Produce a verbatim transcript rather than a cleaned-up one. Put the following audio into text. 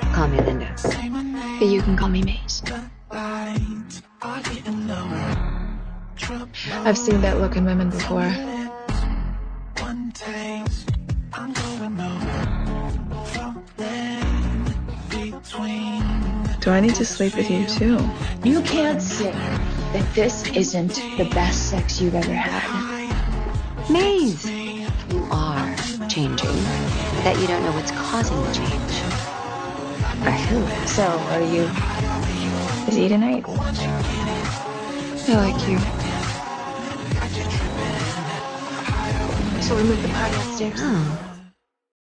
Call me Linda. But you can call me Maze. I've seen that look in women before. Do I need to sleep with you too? You can't say that this isn't the best sex you've ever had. Maze! You are changing. That you don't know what's causing the change. Or who. So, are you... Is he tonight? I like you. So we moved the party upstairs. Oh.